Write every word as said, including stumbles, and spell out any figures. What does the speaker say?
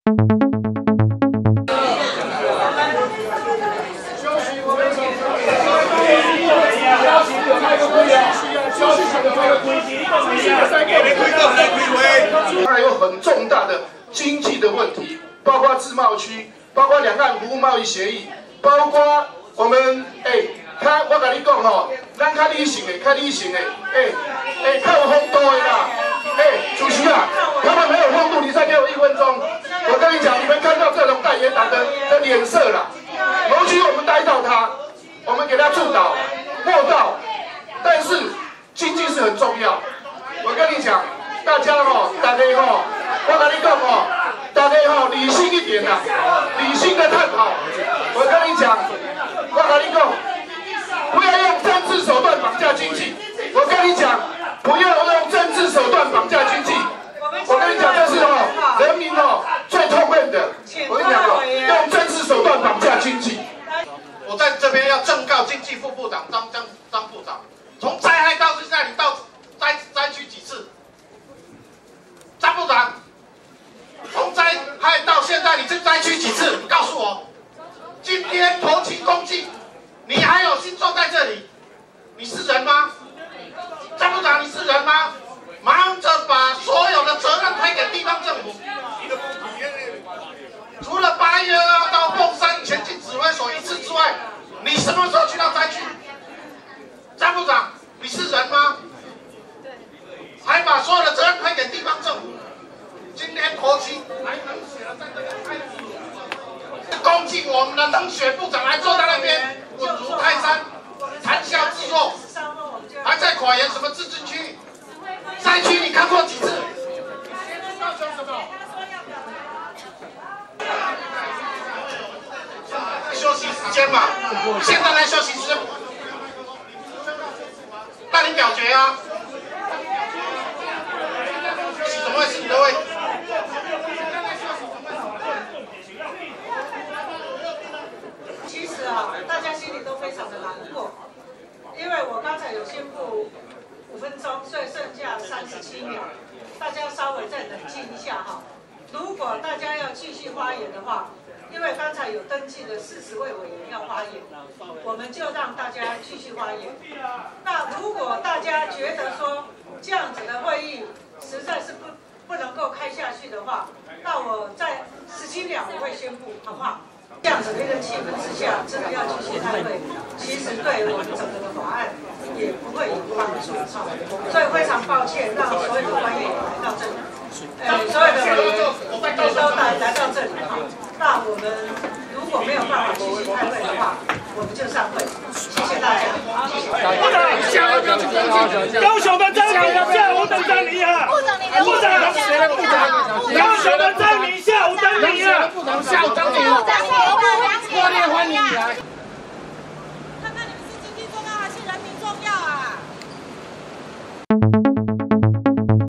还有很重大的经济的问题，包括自贸区，包括两岸服务贸易协议，包括我们哎，较我跟你讲吼，咱较理性的，较理性的，哎哎，较有风度的啦，哎，主席啊，他们没有风度，你再给我一分钟，我跟你讲，你们看到这种代言党的的脸色啦，尤其我们逮到他，我们给他助导、默导，但是经济是很重要，我跟你讲。 大家吼，大家吼，我跟你讲吼，大家吼理性一点啦，理性的探讨。我跟你讲，我跟你讲，不要用政治手段绑架经济。我跟你讲，不要用政治手段绑架经济。我跟你讲，这是哦，人民哦最痛恨的。我跟你讲哦，用政治手段绑架经济。 我在这边要正告经济副部长张张张部长，从灾害到现在，你到灾灾区几次？ 张部长，从灾害到现在，你这灾区几次？你告诉我。今天头七公祭，你还有心坐在这里？你是人吗？张部长，你是人吗？忙着把所有的责任推给地方政府。除了八月二到凤山前进指挥所一次之外，你什么时候去到灾区？张部长，你是人吗？ 还把所有的责任推给地方政府。今天头七还冷血了，在这边开始攻击我们的冷血部长，还坐在那边稳如泰山，谈笑自若，还在垮言什么自治区、灾区，你看过几次？休息时间嘛，现在来休息时间，那你表决啊？ 怎么会是你的位置？ 其实啊，大家心里都非常的难过，因为我刚才有宣布五分钟，所以剩下三十七秒，大家稍微再冷静一下哈。如果大家要继续发言的话，因为刚才有登记的四十位委员要发言，我们就让大家继续发言。那如果大家觉得说这样子的会议， 实在是不不能够开下去的话，那我在十七秒我会宣布，好不好？这样子的一个气氛之下，真的要继续开会，其实对我们整个的法案也不会有帮助，所以非常抱歉，让所有的官员来到这里，呃，所有的委员也都来来到这里哈。那我们如果没有办法继续开会的话，我们就散会。谢谢大家，谢谢。 部长，下午要去高雄的张明，下午等着你啊！部长，你的部长，谁的部长？高雄的张明，下午等你啊！部长，下午等你啊！热烈欢迎你来。 看看你们是经济重要还是人民重要啊？